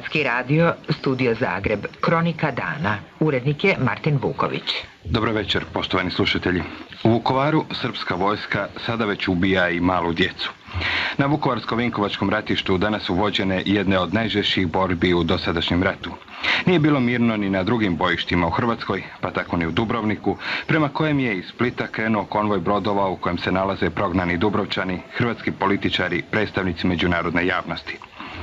Hrvatski radio, studio Zagreb, Kronika dana. Urednik je Martin Vuković. Dobro večer, poštovani slušatelji. U Vukovaru srpska vojska sada već ubija i malu djecu. Na Vukovarsko-Vinkovačkom ratištu danas su vođene jedne od najžešćih borbi u dosadašnjem ratu. Nije bilo mirno ni na drugim bojištima u Hrvatskoj, pa tako ni u Dubrovniku, prema kojem je iz Splita krenuo konvoj brodova u kojem se nalaze prognani Dubrovčani, hrvatski političari, predstavnici međunarodne javnosti.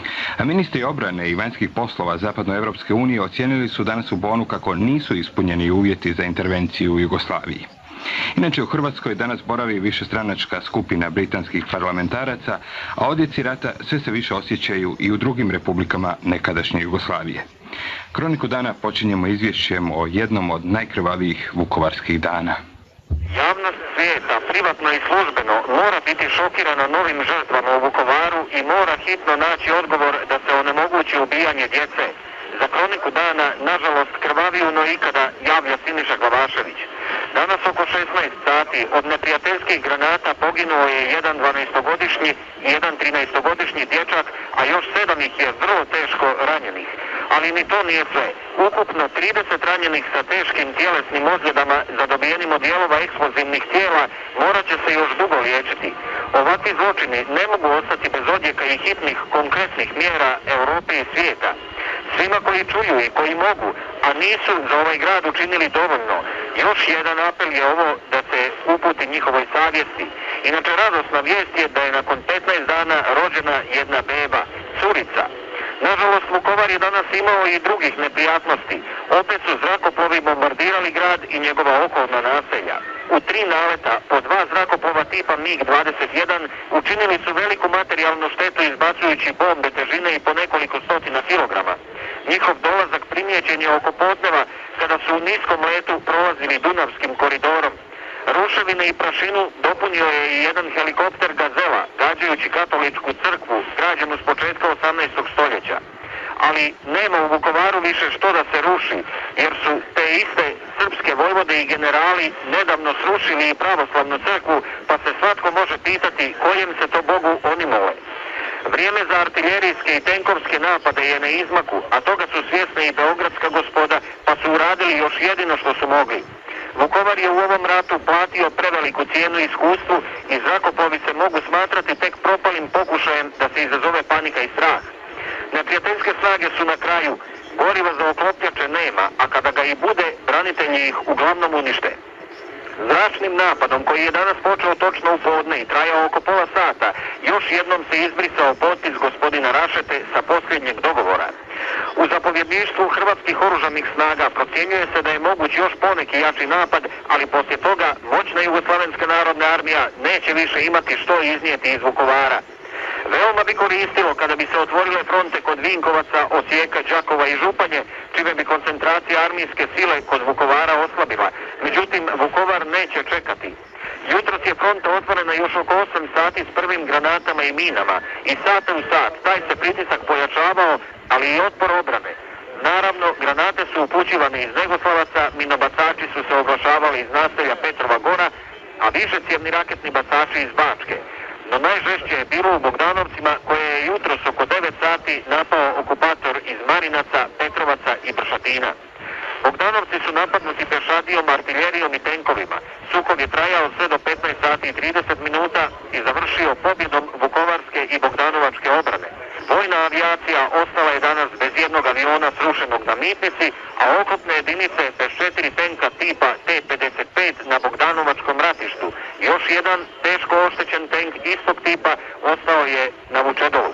A ministri obrane i vanjskih poslova Zapadnoevropske unije ocijenili su danas u Bonu kako nisu ispunjeni uvjeti za intervenciju u Jugoslaviji. Inače, u Hrvatskoj danas boravi višestranačka skupina britanskih parlamentaraca, a odjeci rata sve se više osjećaju i u drugim republikama nekadašnje Jugoslavije. Kroniku dana počinjemo izvješćem o jednom od najkrvavijih vukovarskih dana. Javnost svijeta, privatno i službeno, mora biti šokirana novim žrtvama u Vukovaru i mora hitno naći odgovor da se onemogući ubijanje djece. Za kroniku dana, nažalost, krvaviju no ikada javlja Siniša Glavašević. Danas oko 16 sati od neprijateljskih granata poginuo je jedan 12-godišnji i jedan 13-godišnji dječak, a još 7 ih je vrlo teško ranjenih. Ali ni to nije sve. Ukupno 30 ranjenih sa teškim tjelesnim ozljedama zadobijenim od dijelova eksplozivnih tijela morat će se još dugo liječiti. Ovakvi zločini ne mogu ostati bez odjeka i hitnih konkretnih mjera Europe i svijeta. Svima koji čuju i koji mogu, a nisu za ovaj grad učinili dovoljno, još jedan apel je ovo da se uputi njihovoj savjesti. Inače, radosna vijest je da je nakon 15 dana rođena jedna beba, curica. Nažalost, Vukovar je danas imao i drugih neprijatnosti. Opet su zrakoplovi bombardirali grad i njegova okolna naselja. U 3 naleta po 2 zrakoplova tipa MiG-21 učinili su veliku materijalnu štetu izbacujući bombe težine i po nekoliko stotina kilograma. Njihov dolazak primijećen je oko podneva kada su u niskom letu prolazili Dunavskim koridorom. Ruševine i prašinu dopunio je i jedan helikopter Gazela, gađajući katoličku crkvu, građenu s početka 18. stoljeća. Ali nema u Vukovaru više što da se ruši, jer su te iste srpske vojvode i generali nedavno srušili i pravoslavnu crkvu, pa se svatko može pitati kojem se to Bogu oni mole. Vrijeme za artiljerijske i tenkovske napade je na izmaku, a toga su svjesne i beogradska gospoda, pa su uradili još jedino što su mogli. Vukovar je u ovom ratu platio preveliku cijenu iskustvu i zrakoplovi se mogu smatrati tek propalim pokušajem da se izazove panika i strah. Neprijateljske snage su na kraju, goriva za oklopljače nema, a kada ga i bude, branitelji ih uglavnom unište. Zračnim napadom koji je danas počeo točno u podne i trajao oko pola sata, još jednom se izbrisao potpis gospodina Rašete sa posljednjeg dogovora. U zapovjedništvu hrvatskih oružanih snaga procjenjuje se da je moguć još poneki jači napad, ali poslije toga moćna Jugoslavenska narodna armija neće više imati što iznijeti iz Vukovara. Veoma bi koristilo kada bi se otvorile fronte kod Vinkovaca, Osijeka, Đakova i Županje, čime bi koncentracija armijske sile kod Vukovara oslabila. Međutim, Vukovar neće čekati. Jutros je fronta otvorena još oko 8 sati s prvim granatama i minama i sate u sat taj se pritisak pojačavao, ali i otpor obrane. Naravno, granate su upućivane iz Negoslavaca, minobacači su se oglašavali iz naselja Petrova Gora, a višecjevni raketni bacači iz Bačke. No najžešće je bilo u Bogdanovcima koje je jutros oko 9 sati napao okupator iz Marinaca, Petrovaca i Bršatina. Bogdanovci su napadnuti pješadijom, artiljerijom i tenkovima. Sukob je trajao sve do 15 sati i 30 minuta i završio pobjedom Vukovarske i Bogdanovačke obrane. Vojna avijacija ostala je danas bez jednog aviona srušenog na Mitnici, a oklopne jedinice bez 4 tenka tipa T-55 na Bogdanovačkom ratištu. Još jedan teško oštećen tenk istog tipa ostao je na Vučedovu.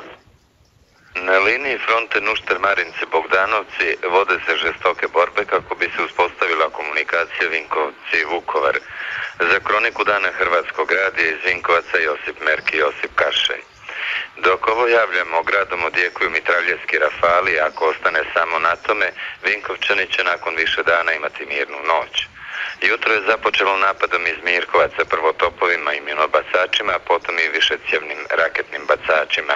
Na liniji fronte Nušter-Marinci-Bogdanovci vode se žestoke borbe kako bi se uspostavila komunikacija Vinkovci-Vukovar. Za kroniku dana Hrvatskog radija iz Vinkovaca Josip Merki i Josip Kašej. Dok ovo javljamo, gradom odjekuju mitraljevski rafali, ako ostane samo na tome, Vinkovčani će nakon više dana imati mirnu noć. Jutro je započelo napadom iz Mirkovaca, prvo topovima i minobacačima, a potom i višecjevnim raketnim bacačima.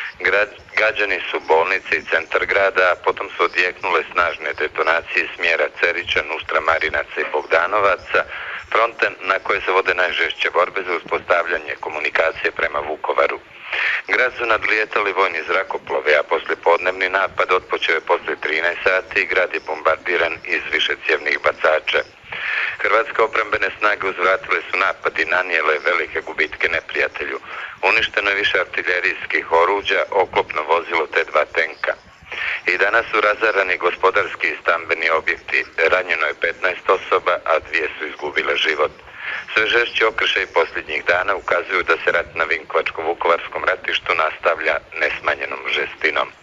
Gađani su bolnice i centar grada, a potom su odjeknule snažne detonacije smjera Cerića, Nuštra, Marinaca i Bogdanovaca, fronte na koje se vode najžešće borbe za uspostavljanje komunikacije prema Vukovaru. Grad su nadlijetali vojni zrakoplovi, a poslijepodnevni napad otpočeo je poslije 13 sati i grad je bombardiran iz višecjevnih bacača. Hrvatske obrambene snage uzvratile su napad i nanijele velike gubitke neprijatelju. Uništeno je više artiljerijskih oruđa, oklopno vozilo te 2 tenka. I danas su razarani gospodarski i stambeni objekti. Ranjeno je 15 osoba, a 2 su izgubile život. Sve žešći okršaj posljednjih dana ukazuju da se rat na Vinkovačko-Vukovarskom ratištu nastavlja nesmanjenom žestinom.